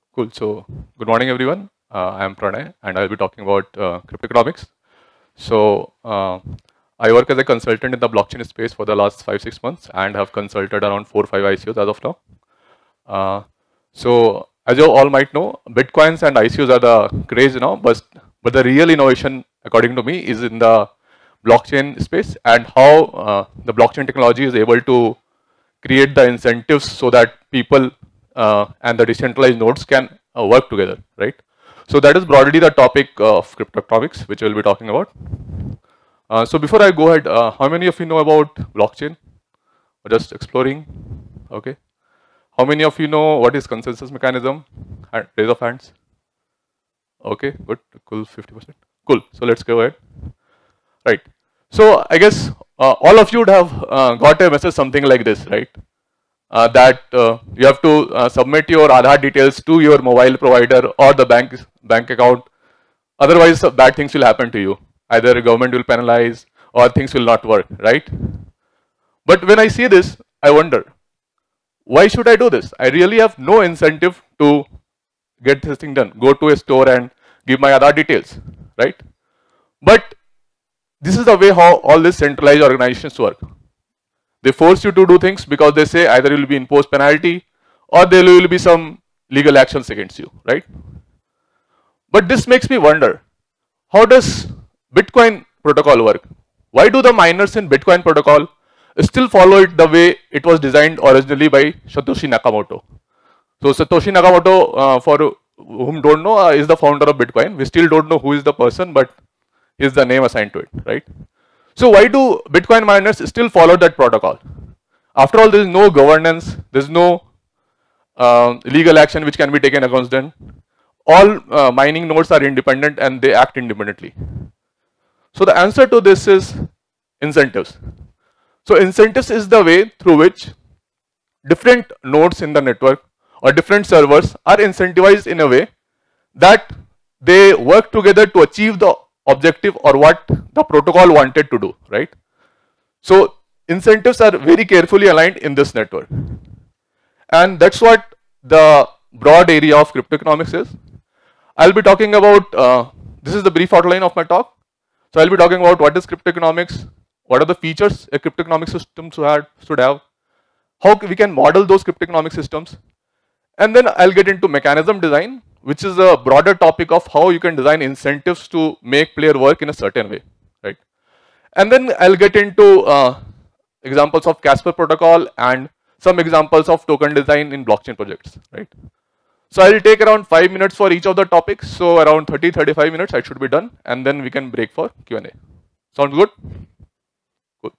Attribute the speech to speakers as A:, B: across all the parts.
A: Cool. So, good morning, everyone. I am Pranay, and I'll be talking about CryptoEconomics. So, I work as a consultant in the blockchain space for the last 5-6 months, and have consulted around 4 or 5 ICOs as of now. So, as you all might know, Bitcoins and ICOs are the craze now, but the real innovation, according to me, is in the blockchain space and how the blockchain technology is able to create the incentives so that people and the decentralized nodes can work together, right? So that is broadly the topic of CryptoEconomics, which we'll be talking about. So before I go ahead, how many of you know about blockchain? Or just exploring? Okay. How many of you know what is consensus mechanism? Raise of hands. Okay, good. Cool, 50%. Cool. So let's go ahead. Right. So I guess all of you would have got a message something like this, right? That you have to submit your Aadhaar details to your mobile provider or the bank account. Otherwise, bad things will happen to you. Either the government will penalize or things will not work, right? But when I see this, I wonder, why should I do this? I really have no incentive to get this thing done. Go to a store and give my Aadhaar details, right? But this is the way how all these centralized organizations work. They force you to do things because they say either you will be imposed penalty or there will be some legal actions against you, right? But this makes me wonder, how does Bitcoin protocol work? Why do the miners in Bitcoin protocol still follow it the way it was designed originally by Satoshi Nakamoto? So Satoshi Nakamoto, for whom don't know, is the founder of Bitcoin. We still don't know who is the person, but is the name assigned to it, right? So why do Bitcoin miners still follow that protocol? After all, there is no governance, there is no legal action which can be taken against them. All mining nodes are independent and they act independently. So the answer to this is incentives. So incentives is the way through which different nodes in the network or different servers are incentivized in a way that they work together to achieve the objective or what the protocol wanted to do, right? So incentives are very carefully aligned in this network. And that's what the broad area of CryptoEconomics is. I'll be talking about, this is the brief outline of my talk. So I'll be talking about what is CryptoEconomics, what are the features a CryptoEconomic system should have, how we can model those CryptoEconomic systems, and then I'll get into mechanism design, which is a broader topic of how you can design incentives to make player work in a certain way, right? And then I'll get into examples of Casper protocol and some examples of token design in blockchain projects, right? So I'll take around 5 minutes for each of the topics. So around 30-35 minutes I should be done, and then we can break for Q&A. Sounds good? Good.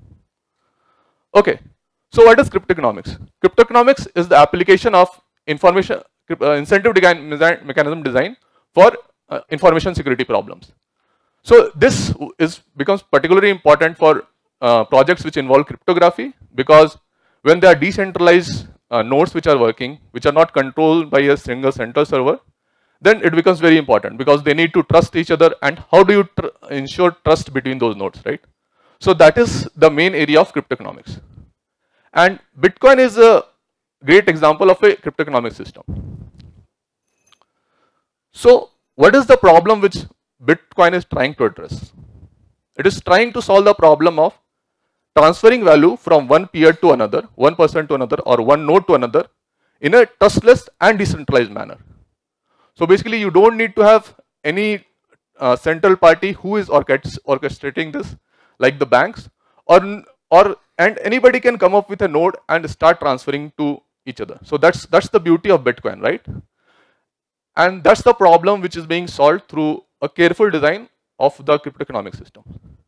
A: Okay. So what is CryptoEconomics? CryptoEconomics is the application of incentive mechanism design for information security problems. So this becomes particularly important for projects which involve cryptography, because when there are decentralized nodes which are working, which are not controlled by a single central server, then it becomes very important because they need to trust each other. And how do you ensure trust between those nodes, right? So that is the main area of CryptoEconomics. And Bitcoin is a great example of a CryptoEconomic system. So what is the problem which Bitcoin is trying to address? It is trying to solve the problem of transferring value from one peer to another, one person to another, or one node to another in a trustless and decentralized manner. So basically you don't need to have any central party who is orchestrating this, like the banks, and anybody can come up with a node and start transferring to each other. So that's the beauty of Bitcoin, right? And that's the problem which is being solved through a careful design of the CryptoEconomic system.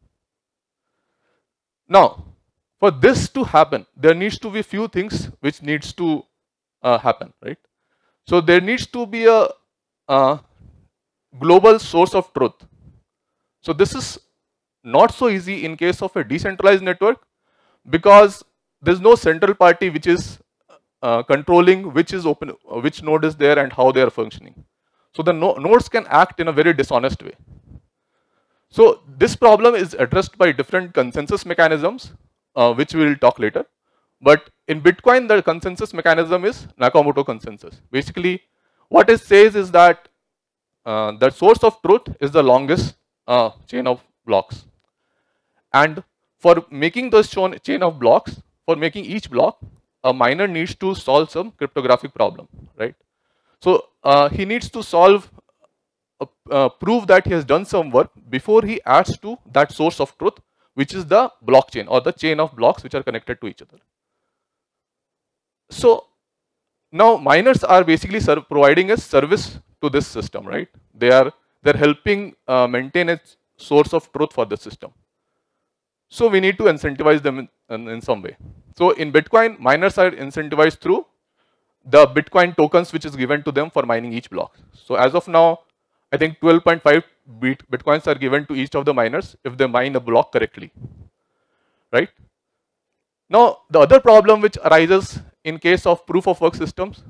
A: Now, for this to happen, there needs to be few things which needs to happen, right? So there needs to be a global source of truth. So this is not so easy in case of a decentralized network, because there's no central party which is controlling which node is there and how they are functioning. So the nodes can act in a very dishonest way. So this problem is addressed by different consensus mechanisms, which we will talk later. But in Bitcoin, the consensus mechanism is Nakamoto consensus. Basically, what it says is that the source of truth is the longest chain of blocks. And for making this chain of blocks, for making each block, a miner needs to solve some cryptographic problem, right? So he needs to solve, prove that he has done some work before he adds to that source of truth, which is the blockchain or the chain of blocks which are connected to each other. So now miners are basically providing a service to this system, right? They're helping maintain a source of truth for the system. So we need to incentivize them in some way. So in Bitcoin, miners are incentivized through the Bitcoin tokens which is given to them for mining each block. So as of now, I think 12.5 Bitcoins are given to each of the miners if they mine a block correctly, right? Now, the other problem which arises in case of proof of work systems,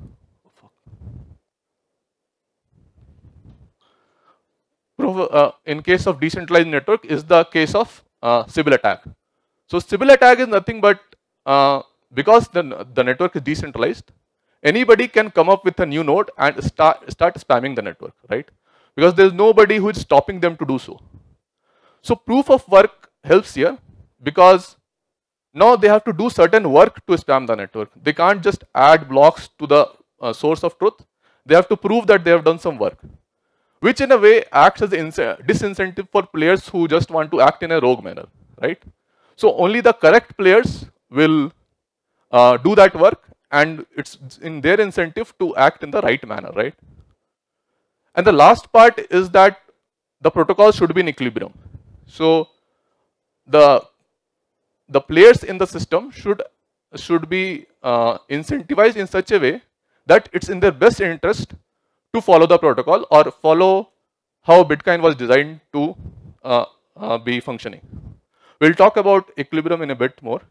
A: in case of decentralized network, is the case of Sybil attack. So Sybil attack is nothing but because the network is decentralized, anybody can come up with a new node and start spamming the network, right? Because there is nobody who is stopping them to do so. So proof of work helps here because now they have to do certain work to spam the network. They can't just add blocks to the source of truth. They have to prove that they have done some work, which in a way acts as a disincentive for players who just want to act in a rogue manner, right? So only the correct players will do that work, and it's in their incentive to act in the right manner, right? And the last part is that the protocol should be in equilibrium. So the players in the system should be incentivized in such a way that it's in their best interest to follow the protocol or follow how Bitcoin was designed to be functioning. We'll talk about equilibrium in a bit more.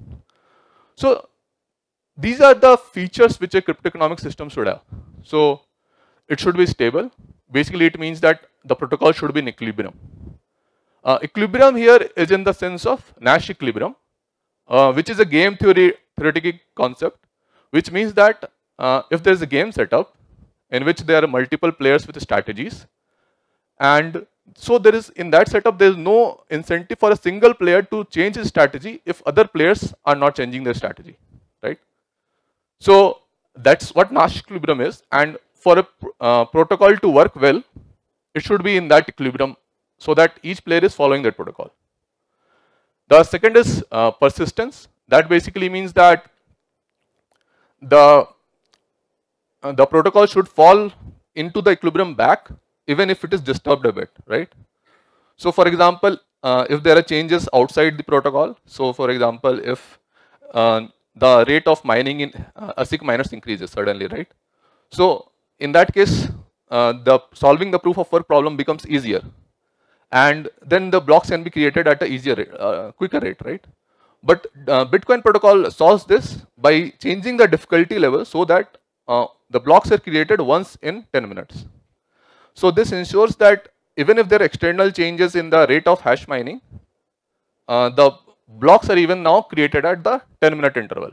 A: So these are the features which a cryptoeconomic system should have. So it should be stable. Basically, it means that the protocol should be in equilibrium. Equilibrium here is in the sense of Nash equilibrium, which is a game theoretic concept, which means that if there is a game setup in which there are multiple players with strategies, and so there is, in that setup, there is no incentive for a single player to change his strategy if other players are not changing their strategy, right? So that's what Nash equilibrium is, and for a protocol to work well, it should be in that equilibrium so that each player is following that protocol. The second is persistence. That basically means that the protocol should fall into the equilibrium back even if it is disturbed a bit, right? So for example, if there are changes outside the protocol, so for example, if the rate of mining in ASIC miners increases suddenly, right? So in that case, solving the proof of work problem becomes easier, and then the blocks can be created at a easier rate, quicker rate, right? But Bitcoin protocol solves this by changing the difficulty level so that the blocks are created once in 10 minutes. So this ensures that even if there are external changes in the rate of hash mining, the blocks are even now created at the 10-minute interval.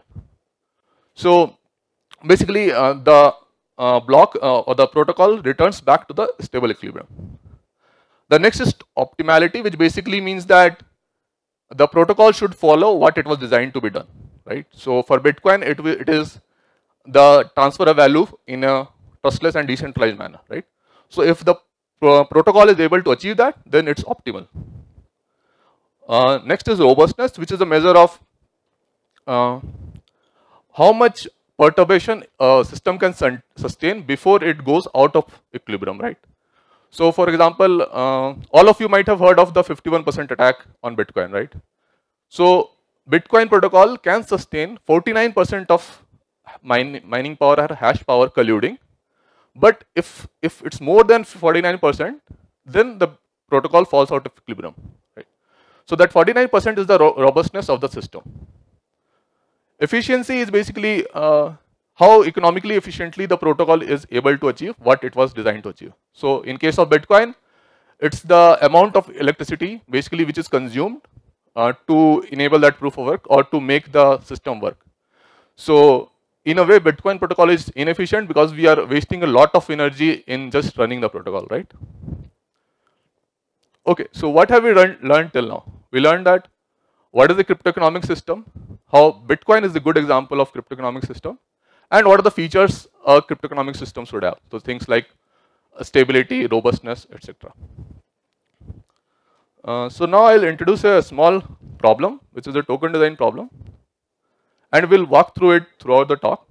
A: So basically, the block or the protocol returns back to the stable equilibrium. The next is optimality, which basically means that the protocol should follow what it was designed to be done, right? So for Bitcoin, it is the transfer of value in a trustless and decentralized manner, right? So if the protocol is able to achieve that, then it's optimal. Next is robustness, which is a measure of how much perturbation a system can sustain before it goes out of equilibrium, right? So for example, all of you might have heard of the 51% attack on Bitcoin, right? So Bitcoin protocol can sustain 49% of mining power or hash power colluding, but if it's more than 49%, then the protocol falls out of equilibrium, right? So that 49% is the robustness of the system. Efficiency is basically how economically efficiently the protocol is able to achieve what it was designed to achieve. So in case of Bitcoin, it's the amount of electricity basically which is consumed to enable that proof of work or to make the system work. So in a way, Bitcoin protocol is inefficient because we are wasting a lot of energy in just running the protocol, right? Okay, so what have we learned till now? We learned that what is the cryptoeconomic system, how Bitcoin is a good example of cryptoeconomic system, and what are the features a cryptoeconomic system should have. So things like stability, robustness, etc. So now I'll introduce a small problem, which is a token design problem, and we'll walk through it throughout the talk.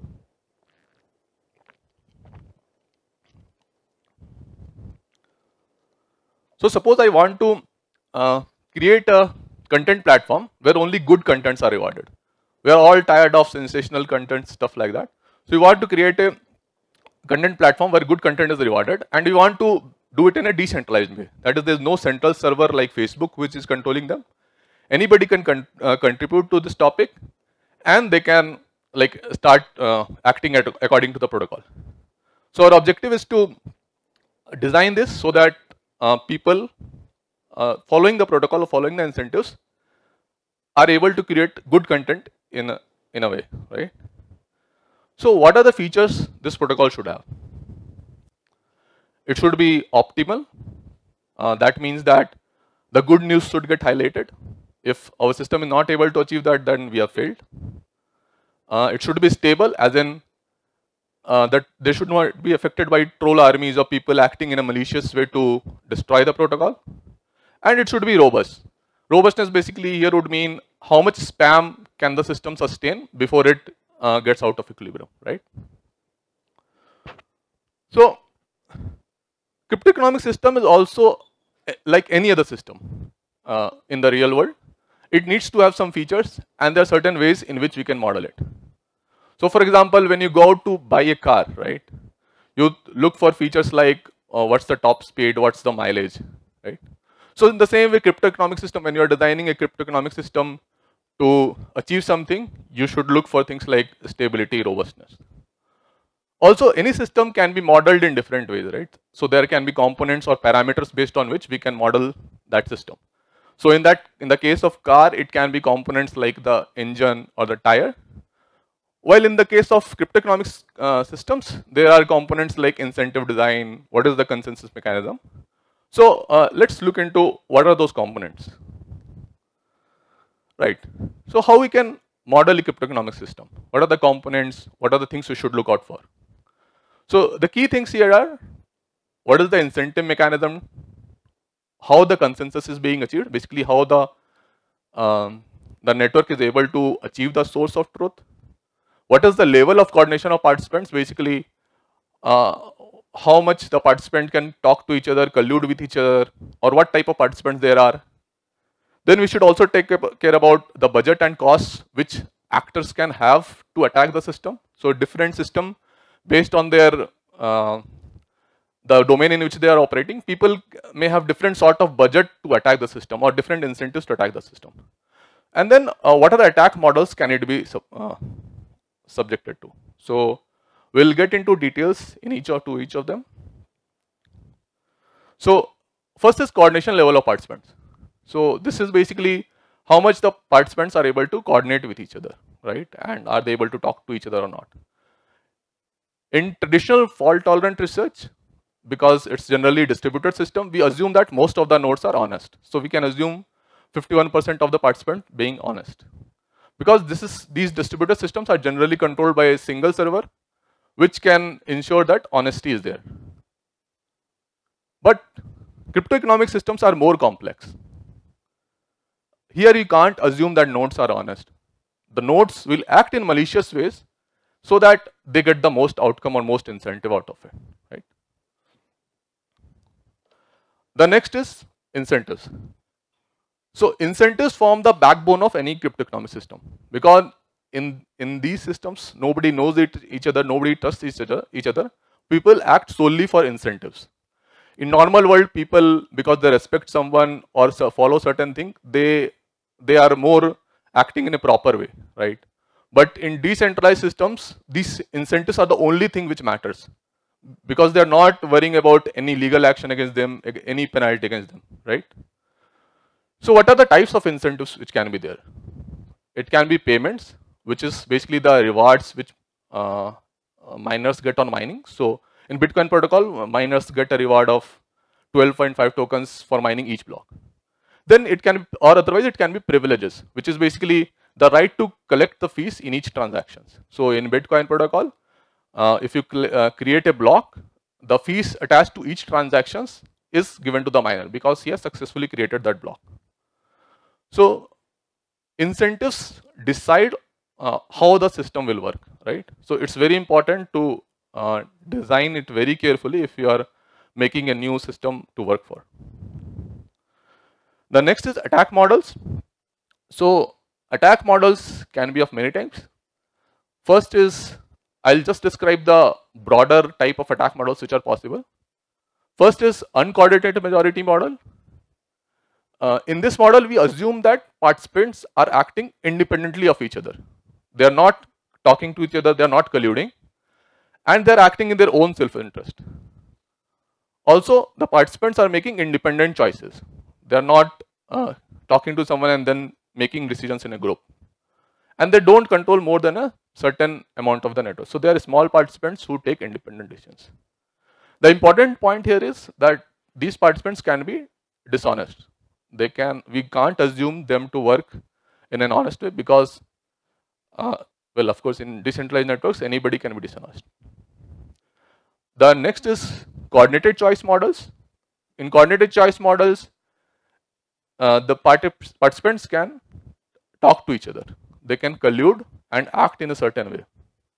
A: So suppose I want to create a content platform where only good contents are rewarded. We are all tired of sensational content, stuff like that. So we want to create a content platform where good content is rewarded, and we want to do it in a decentralized way. That is, there's no central server like Facebook which is controlling them. Anybody can contribute to this topic, and they can like start acting according to the protocol. So our objective is to design this so that people following the protocol or following the incentives are able to create good content in a way, right? So what are the features this protocol should have? It should be optimal. That means that the good news should get highlighted. If our system is not able to achieve that, then we have failed. It should be stable, as in that they should not be affected by troll armies or people acting in a malicious way to destroy the protocol. And it should be robust. Robustness basically here would mean how much spam can the system sustain before it gets out of equilibrium, right? So cryptoeconomic system is also like any other system in the real world. It needs to have some features, and there are certain ways in which we can model it. So for example, when you go out to buy a car, right, you look for features like what's the top speed, what's the mileage, right? So in the same way, cryptoeconomic system, when you are designing a cryptoeconomic system to achieve something, you should look for things like stability, robustness. Also, any system can be modeled in different ways, right? So there can be components or parameters based on which we can model that system. So in the case of car, it can be components like the engine or the tire. While in the case of cryptoeconomics systems, there are components like incentive design, what is the consensus mechanism. So let's look into what are those components, right? So how we can model a cryptoeconomic system? What are the components? What are the things we should look out for? So the key things here are, what is the incentive mechanism? How the consensus is being achieved, basically how the network is able to achieve the source of truth. What is the level of coordination of participants, basically how much the participant can talk to each other, collude with each other, or what type of participants there are. Then we should also take care about the budget and costs which actors can have to attack the system. So different system based on their the domain in which they are operating, people may have different sort of budget to attack the system or different incentives to attack the system. And then what are the attack models can it be subjected to? So we'll get into details in each of them. So first is coordination level of participants. So this is basically how much the participants are able to coordinate with each other, right? And are they able to talk to each other or not? In traditional fault tolerant research, because it's generally distributed system, we assume that most of the nodes are honest. So we can assume 51% of the participant being honest. Because these distributed systems are generally controlled by a single server, which can ensure that honesty is there. But cryptoeconomic systems are more complex. Here you can't assume that nodes are honest. The nodes will act in malicious ways so that they get the most outcome or most incentive out of it, right? The next is incentives. So incentives form the backbone of any cryptoeconomic system, because in these systems, nobody knows each other, nobody trusts each other. People act solely for incentives. In normal world, people, because they respect someone or follow certain thing, they are more acting in a proper way, right? But in decentralized systems, these incentives are the only thing which matters, because they are not worrying about any legal action against them, any penalty against them, right? So what are the types of incentives which can be there? It can be payments, which is basically the rewards which miners get on mining. So in Bitcoin protocol, miners get a reward of 12.5 tokens for mining each block. Then it can, or otherwise it can be privileges, which is basically the right to collect the fees in each transaction. So in Bitcoin protocol, if you create a block, the fees attached to each transactions is given to the miner because he has successfully created that block. So incentives decide how the system will work, right? So it's very important to design it very carefully if you are making a new system to work for. The next is attack models. So attack models can be of many types. First is, I'll just describe the broader type of attack models which are possible. First is uncoordinated majority model. In this model, we assume that participants are acting independently of each other. They are not talking to each other, they are not colluding, and they are acting in their own self-interest. Also, the participants are making independent choices. They are not talking to someone and then making decisions in a group. And they don't control more than a certain amount of the network. So they are small participants who take independent decisions. The important point here is that these participants can be dishonest. We can't assume them to work in an honest way because, well, of course, in decentralized networks, anybody can be dishonest. The next is coordinated choice models. In coordinated choice models, the participants can talk to each other. They can collude and act in a certain way.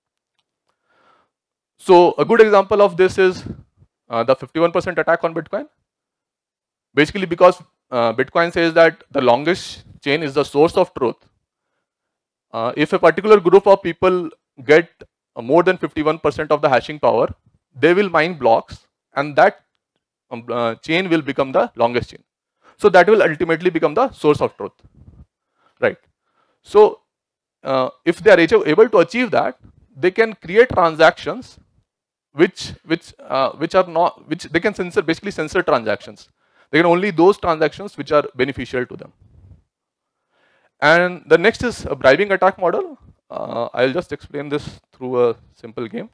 A: So a good example of this is the 51% attack on Bitcoin. Basically because Bitcoin says that the longest chain is the source of truth. If a particular group of people get more than 51% of the hashing power, they will mine blocks and that chain will become the longest chain. So that will ultimately become the source of truth, right? So if they are able to achieve that, they can create transactions which they can censor, basically censor transactions. They can only those transactions which are beneficial to them. And the next is a bribing attack model. I'll just explain this through a simple game.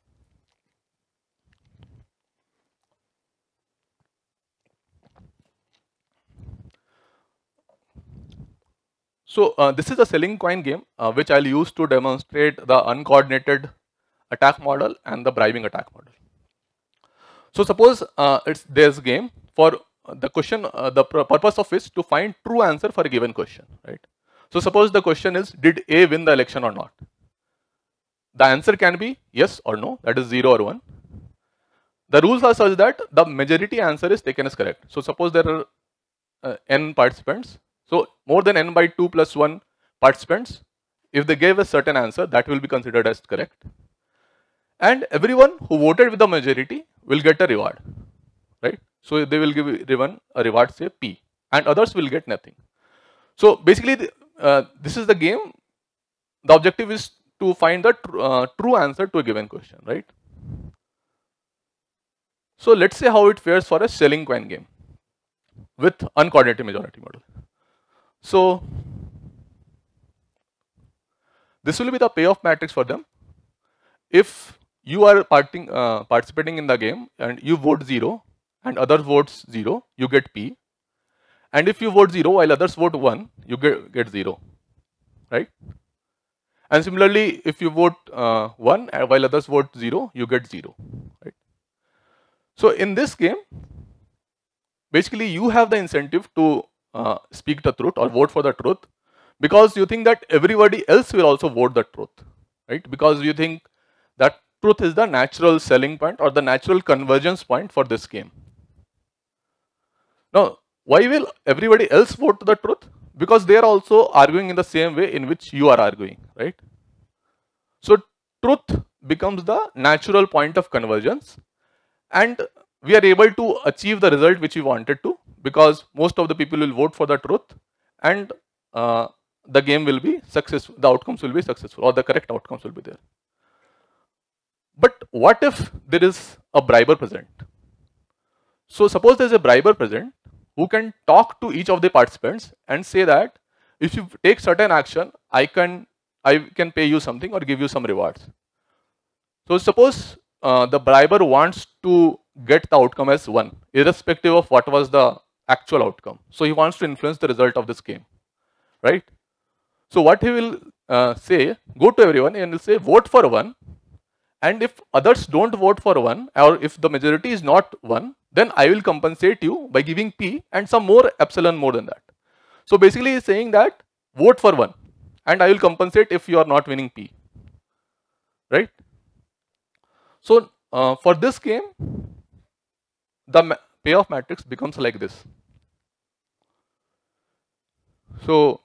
A: So this is a selling coin game which I'll use to demonstrate the uncoordinated attack model and the bribing attack model. So suppose there's a game for the question, the purpose of is to find true answer for a given question, right? So suppose the question is, did A win the election or not? The answer can be yes or no, that is 0 or 1. The rules are such that the majority answer is taken as correct. So suppose there are n participants. So more than n by 2 plus 1 participants, if they gave a certain answer, that will be considered as correct. And everyone who voted with the majority will get a reward, right? So they will give everyone a reward, say P, and others will get nothing. So basically, this is the game. The objective is to find the true answer to a given question, right? So let's say how it fares for a selling coin game with uncoordinated majority model. So this will be the payoff matrix for them. If you are participating in the game and you vote 0 and others votes 0, you get P. And if you vote 0 while others vote 1, you get 0, right? And similarly, if you vote 1 while others vote 0, you get 0, right? So in this game, basically you have the incentive to speak the truth or vote for the truth because you think that everybody else will also vote the truth, right? Because you think that truth is the natural selling point or the natural convergence point for this game. Now, why will everybody else vote the truth? Because they are also arguing in the same way in which you are arguing, right? So truth becomes the natural point of convergence, and we are able to achieve the result which we wanted to because most of the people will vote for the truth and the game will be successful, the outcomes will be successful or the correct outcomes will be there. But what if there is a briber present? So suppose there is a briber present who can talk to each of the participants and say that if you take certain action, I can pay you something or give you some rewards. So suppose the briber wants to get the outcome as 1, irrespective of what was the actual outcome. So he wants to influence the result of this game, right? So what he will say, go to everyone and will say vote for 1, and if others don't vote for 1, or if the majority is not 1, then I will compensate you by giving P and some more epsilon more than that. So basically he's saying that vote for 1 and I will compensate if you are not winning P, right? So for this game, the payoff matrix becomes like this. So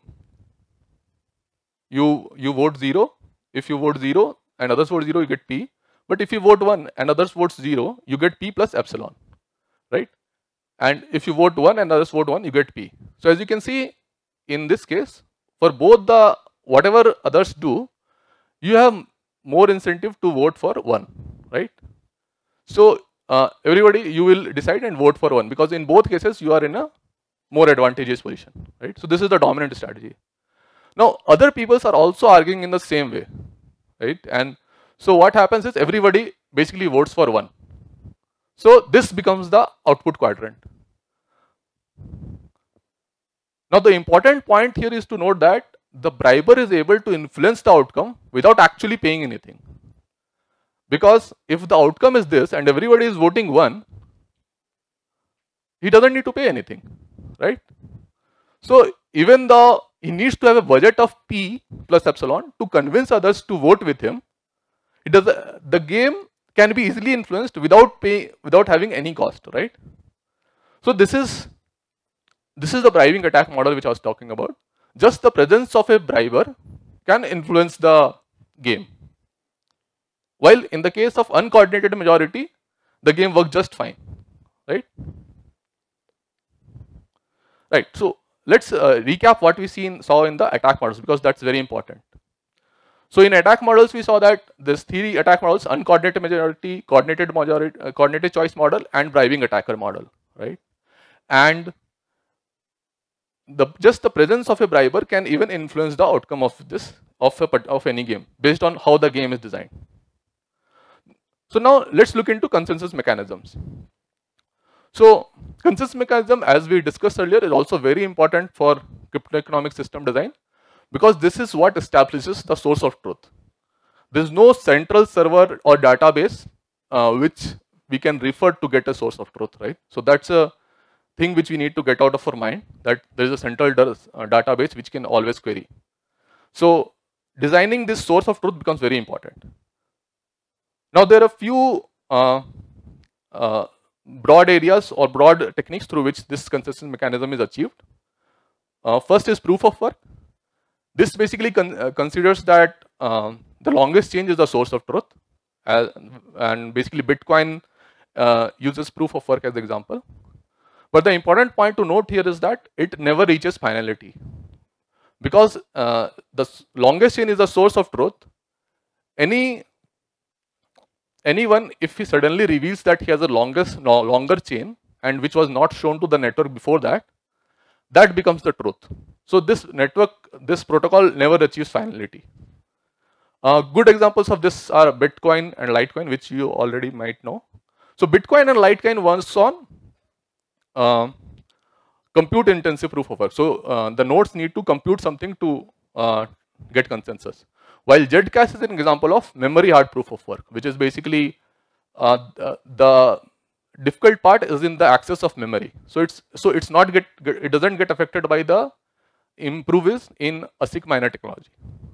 A: you vote 0. If you vote 0 and others vote 0, you get P. But if you vote 1 and others vote 0, you get P plus epsilon, right? And if you vote 1 and others vote 1, you get P. So as you can see, in this case, for both the whatever others do, you have more incentive to vote for 1, right? So everybody, you will decide and vote for 1, because in both cases you are in a more advantageous position, right? So this is the dominant strategy. Now other peoples are also arguing in the same way, right? And so what happens is everybody basically votes for 1. So this becomes the output quadrant. Now the important point here is to note that the briber is able to influence the outcome without actually paying anything. Because if the outcome is this and everybody is voting 1, he doesn't need to pay anything, right? So even though he needs to have a budget of P plus epsilon to convince others to vote with him, the game can be easily influenced without having any cost, right? So this is the bribing attack model which I was talking about. Just the presence of a briber can influence the game. While in the case of uncoordinated majority, the game works just fine, right? Right. So let's recap what we saw in the attack models, because that's very important. So in attack models, we saw that there's 3 attack models: uncoordinated majority, coordinated choice model, and bribing attacker model, right? And just the presence of a briber can even influence the outcome of any game based on how the game is designed. So now let's look into consensus mechanisms. So consensus mechanism, as we discussed earlier, is also very important for cryptoeconomic system design, because this is what establishes the source of truth. There is no central server or database which we can refer to get a source of truth, right? So that's a thing which we need to get out of our mind, that there is a central database which can always query. So designing this source of truth becomes very important. Now there are a few broad areas or broad techniques through which this consensus mechanism is achieved. First is proof of work. This basically considers that the longest chain is the source of truth, and basically Bitcoin uses proof of work as an example. But the important point to note here is that it never reaches finality, because the longest chain is the source of truth. Anyone, if he suddenly reveals that he has a longer chain and which was not shown to the network before that, that becomes the truth. So this protocol never achieves finality. Good examples of this are Bitcoin and Litecoin, which you already might know. So Bitcoin and Litecoin works on compute intensive proof of work. So the nodes need to compute something to get consensus. While Zcash is an example of memory hard proof of work, which is basically the difficult part is in the access of memory. So it doesn't get affected by the improves in ASIC miner technology.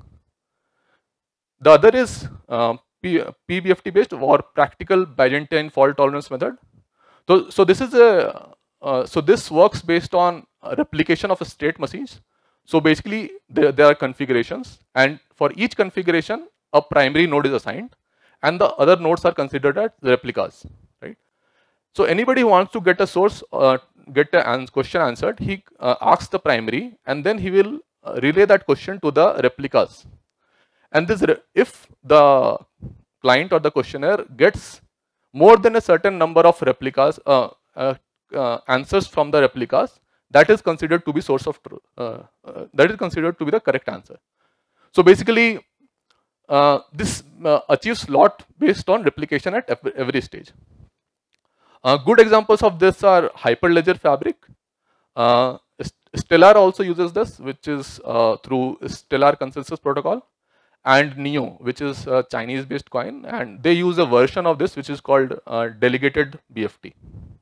A: The other is PBFT based or practical Byzantine fault tolerance method. So this is this works based on replication of state machines. So basically there are configurations, and for each configuration a primary node is assigned and the other nodes are considered as replicas, right? So anybody who wants to get a source, get a question answered, he asks the primary and then he will relay that question to the replicas. And if the client or the questionnaire gets more than a certain number of replicas, answers from the replicas, that is considered to be source of truth. That is considered to be the correct answer. So basically, this achieves lot based on replication at every stage. Good examples of this are Hyperledger Fabric. Stellar also uses this, which is through Stellar Consensus Protocol, and Neo, which is a Chinese-based coin, and they use a version of this which is called delegated BFT.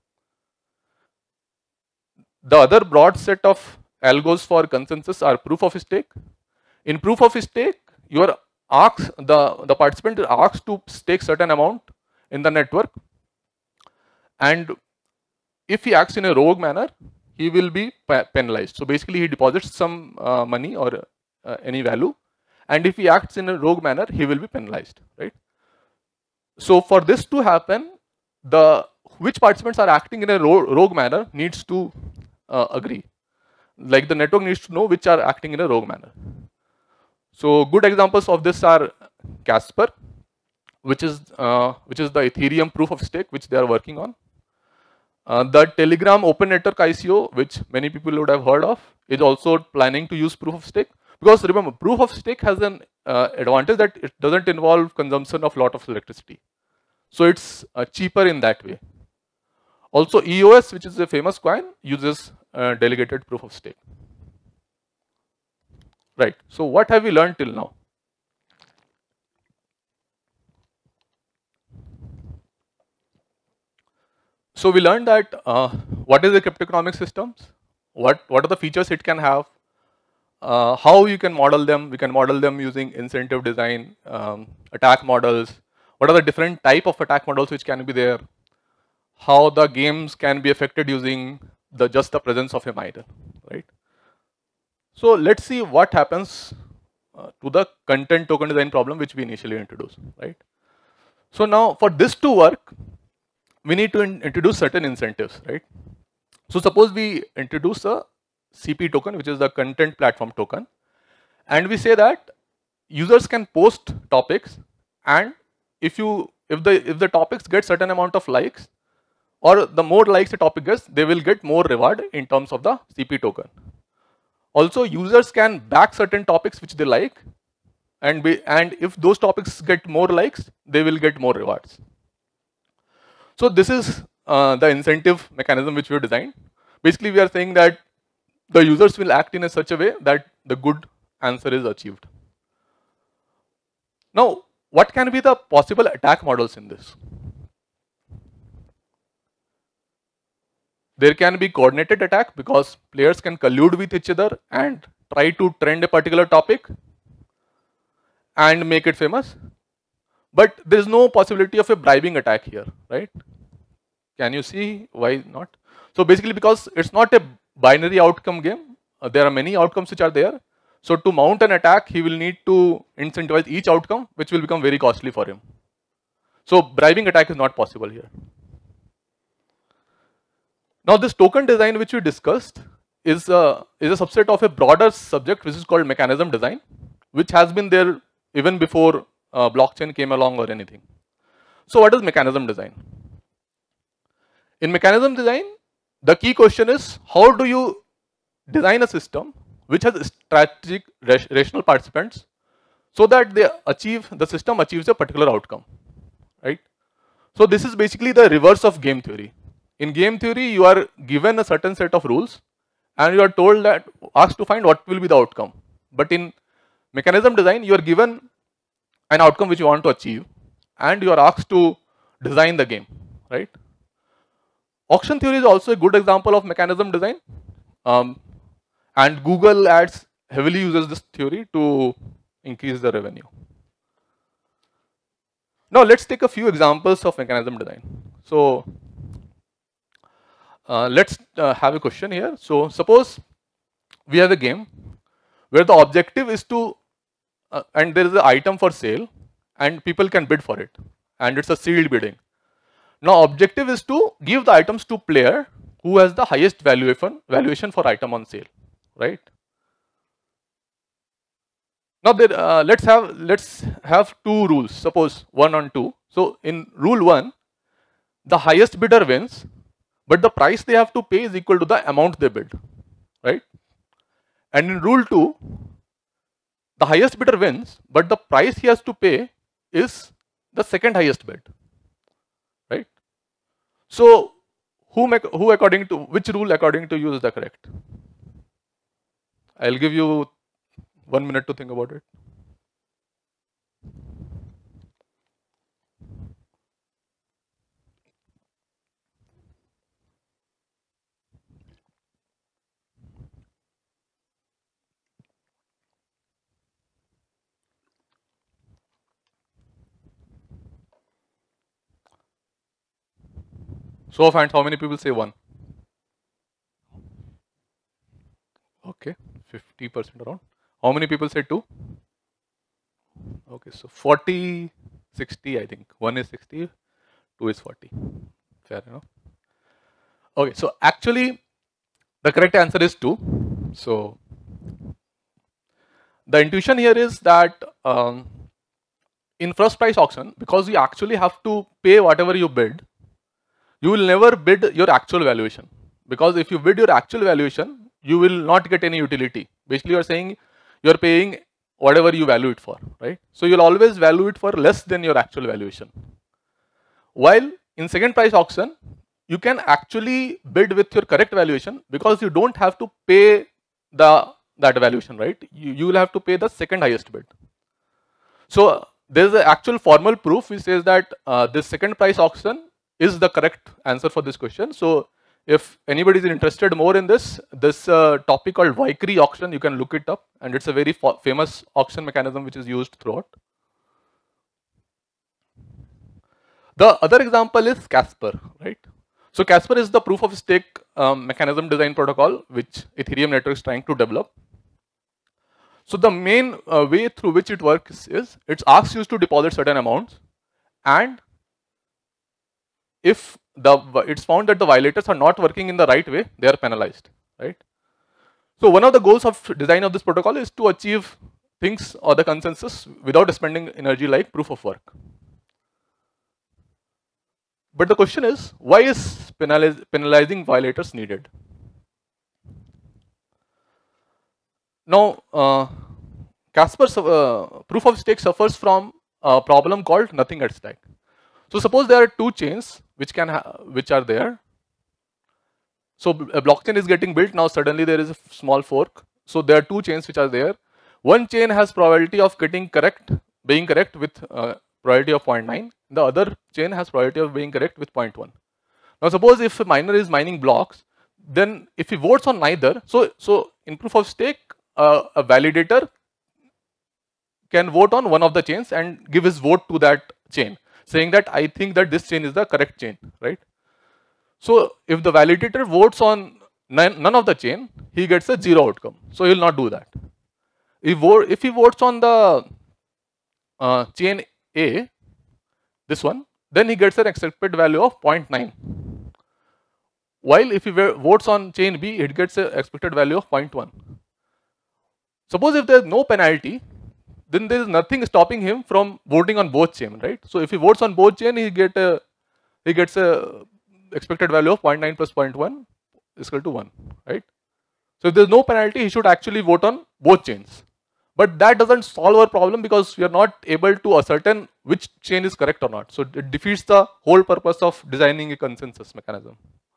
A: The other broad set of algos for consensus are proof of stake. In proof of stake, you are asked, the participant is asked to stake certain amount in the network, and if he acts in a rogue manner, he will be penalized. So basically, he deposits some money or any value, and if he acts in a rogue manner, he will be penalized, right? So for this to happen, which participants are acting in a rogue manner needs to agree. Like the network needs to know which are acting in a rogue manner. So good examples of this are Casper, which is the Ethereum proof of stake which they are working on. The Telegram Open Network ICO, which many people would have heard of, is also planning to use proof of stake. Because remember, proof of stake has an advantage that it doesn't involve consumption of lot of electricity. So it's cheaper in that way. Also, EOS, which is a famous coin, uses delegated proof of stake. Right. So what have we learned till now? So we learned that what is the cryptoeconomic systems, what are the features it can have, how you can model them. We can model them using incentive design, attack models. What are the different type of attack models which can be there? How the games can be affected using just the presence of a miner, right? So let's see what happens to the content token design problem which we initially introduced, right? So now for this to work, we need to introduce certain incentives, right? So suppose we introduce a CP token, which is the content platform token, and we say that users can post topics, and if the topics get certain amount of likes, or the more likes the topic gets, they will get more reward in terms of the CP token. Also, users can back certain topics which they like, and if those topics get more likes, they will get more rewards. So this is the incentive mechanism which we have designed. Basically, we are saying that the users will act in such a way that the good answer is achieved. Now, what can be the possible attack models in this? There can be coordinated attack because players can collude with each other and try to trend a particular topic and make it famous. But there is no possibility of a bribing attack here, right? Can you see why not? So basically, because it's not a binary outcome game, there are many outcomes which are there. So to mount an attack, he will need to incentivize each outcome, which will become very costly for him. So bribing attack is not possible here. Now this token design which we discussed is a subset of a broader subject which is called mechanism design, which has been there even before blockchain came along or anything. So what is mechanism design? In mechanism design, the key question is, how do you design a system which has strategic rational participants so that the system achieves a particular outcome, right? So this is basically the reverse of game theory. In game theory, you are given a certain set of rules and you are asked to find what will be the outcome. But in mechanism design, you are given an outcome which you want to achieve and you are asked to design the game, right? Auction theory is also a good example of mechanism design, and Google Ads heavily uses this theory to increase the revenue. Now let's take a few examples of mechanism design. So let's have a question here. So suppose we have a game where the objective is to, and there is an item for sale and people can bid for it, and it's a sealed bidding. Now objective is to give the items to player who has the highest valuation for item on sale, right? Now let's have two rules. Suppose 1 and 2. So in rule 1, the highest bidder wins, but the price they have to pay is equal to the amount they bid, right? And in rule 2, the highest bidder wins, but the price he has to pay is the second highest bid, right? So who according to which rule according to you is the correct? I'll give you 1 minute to think about it. Show of hands, how many people say 1? Okay, 50% around. How many people say 2? Okay, so 40, 60, I think. 1 is 60, 2 is 40. Fair enough. Okay, so actually the correct answer is 2. So the intuition here is that in first price auction, because you actually have to pay whatever you bid, you will never bid your actual valuation. Because if you bid your actual valuation, you will not get any utility. Basically, you are saying you are paying whatever you value it for, right? So you'll always value it for less than your actual valuation. While in second price auction, you can actually bid with your correct valuation because you don't have to pay that valuation, right? You will have to pay the second highest bid. So there's an actual formal proof which says that this second price auction is the correct answer for this question. So if anybody is interested more in this topic called Vickrey auction, you can look it up, and it's a very famous auction mechanism which is used throughout. The other example is Casper, right? So Casper is the proof of stake mechanism design protocol which Ethereum network is trying to develop. So the main way through which it works is it asks you to deposit certain amounts, and if it's found that the violators are not working in the right way, they are penalized, right? So one of the goals of design of this protocol is to achieve things or the consensus without spending energy, like proof of work. But the question is, why is penalizing violators needed? Now, Casper's proof of stake suffers from a problem called nothing at stake. So suppose there are two chains which are there. So a blockchain is getting built. Now suddenly there is a small fork. So there are two chains which are there. One chain has probability of being correct with probability of 0.9. The other chain has probability of being correct with 0.1. Now suppose if a miner is mining blocks, then if he votes on neither, so in proof of stake, a validator can vote on one of the chains and give his vote to that chain, saying that I think that this chain is the correct chain, right? So if the validator votes on none of the chain, he gets a 0 outcome. So he will not do that. If he votes on the chain A, this one, then he gets an expected value of 0.9. While if he votes on chain B, it gets an expected value of 0.1. Suppose if there is no penalty, then there is nothing stopping him from voting on both chain, right? So if he votes on both chain, he gets a expected value of 0.9 plus 0.1 is equal to 1, right? So if there is no penalty, he should actually vote on both chains. But that doesn't solve our problem because we are not able to ascertain which chain is correct or not. So it defeats the whole purpose of designing a consensus mechanism.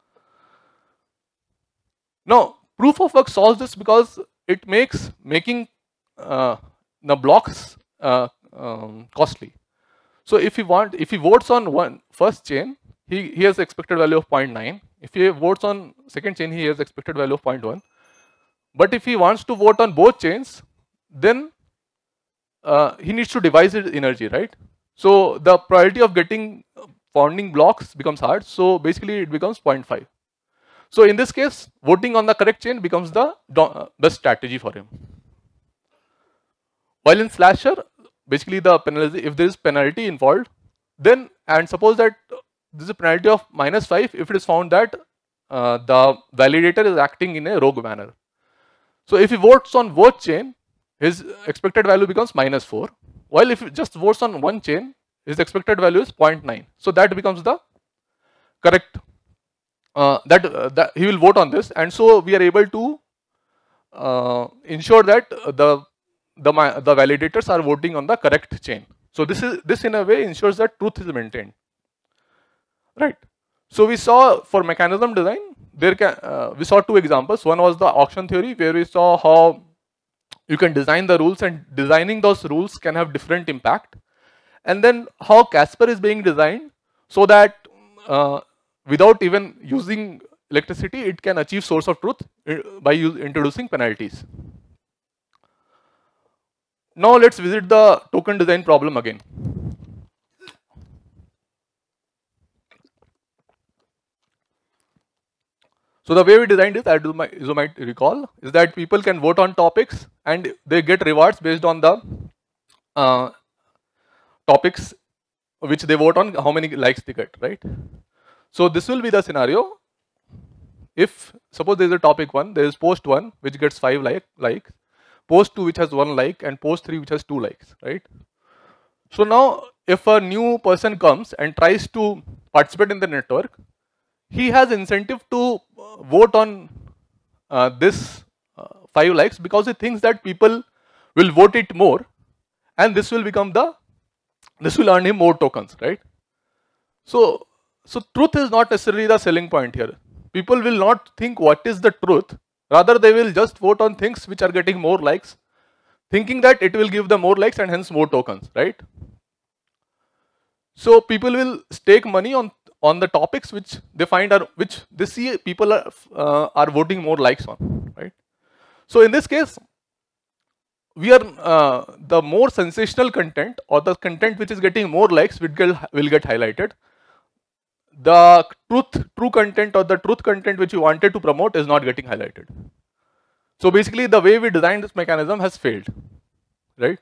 A: Now, proof of work solves this because it makes making the blocks costly. So if he votes on first chain, he has expected value of 0.9. If he votes on second chain, he has expected value of 0.1. But if he wants to vote on both chains, then he needs to devise his energy, right? So the probability of getting founding blocks becomes hard. So basically it becomes 0.5. So in this case, voting on the correct chain becomes the best strategy for him. While in slasher, basically if there is penalty involved, then, and suppose that this is a penalty of -5 if it is found that the validator is acting in a rogue manner. So if he votes on both chain, his expected value becomes -4. While if he just votes on one chain, his expected value is 0.9. So that becomes the correct, that he will vote on this. And so we are able to ensure that the validators are voting on the correct chain. So this in a way ensures that truth is maintained, right? So we saw for mechanism design, we saw two examples. One was the auction theory, where we saw how you can design the rules, and designing those rules can have different impact. And then how Casper is being designed so that without even using electricity, it can achieve source of truth by introducing penalties. Now let's visit the token design problem again. So the way we designed it, as you might recall, is that people can vote on topics and they get rewards based on the topics which they vote on, how many likes they get, right? So this will be the scenario. If suppose there is a topic 1, there is post 1 which gets 5 likes, post 2 which has 1 like, and post 3 which has 2 likes, right? So now if a new person comes and tries to participate in the network, he has incentive to vote on this 5 likes, because he thinks that people will vote it more, and this will earn him more tokens, right? So truth is not necessarily the selling point here. People will not think what is the truth, rather they will just vote on things which are getting more likes, thinking that it will give them more likes and hence more tokens, right? So people will stake money on the topics which they find which they see people are voting more likes on, right? So in this case, we are the more sensational content, or the content which is getting more likes will get highlighted. The true content or the truth content which you wanted to promote is not getting highlighted. So basically the way we designed this mechanism has failed, right?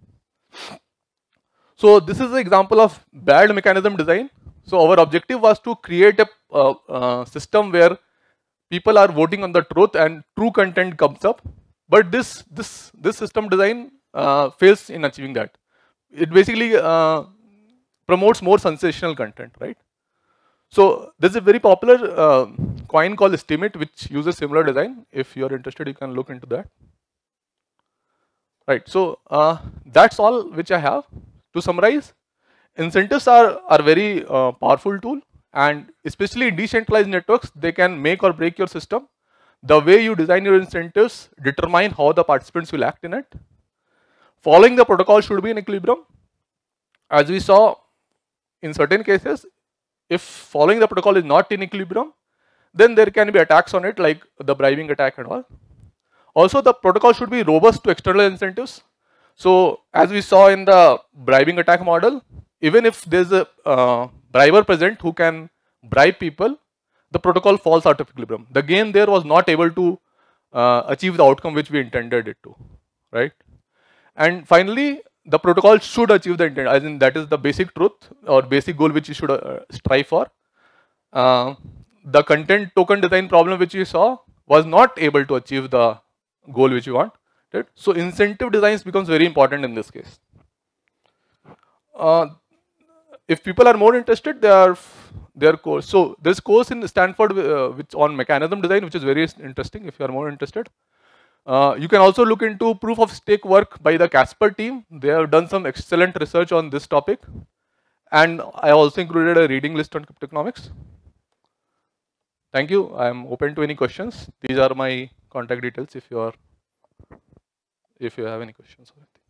A: So this is an example of bad mechanism design. So our objective was to create a system where people are voting on the truth and true content comes up. But this system design fails in achieving that. It basically promotes more sensational content, right? So there's a very popular coin called Estimate which uses similar design. If you're interested, you can look into that. Right, so that's all which I have. To summarize, incentives are very powerful tool, and especially in decentralized networks, they can make or break your system. The way you design your incentives determine how the participants will act in it. Following the protocol should be in equilibrium. As we saw, in certain cases, if following the protocol is not in equilibrium, then there can be attacks on it, like the bribing attack and all. Also, the protocol should be robust to external incentives. So as we saw in the bribing attack model, even if there's a briber present who can bribe people, the protocol falls out of equilibrium. The game there was not able to achieve the outcome which we intended it to, right? And finally, the protocol should achieve the intent, as in that is the basic truth or basic goal which you should strive for. The content token design problem which we saw was not able to achieve the goal which you want. Right? So incentive designs becomes very important in this case. If people are more interested, their course. So this course in Stanford which on mechanism design, which is very interesting. If you are more interested, you can also look into proof of stake work by the Casper team. They have done some excellent research on this topic, and I also included a reading list on CryptoEconomics. Thank you. I am open to any questions. These are my contact details if you have any questions.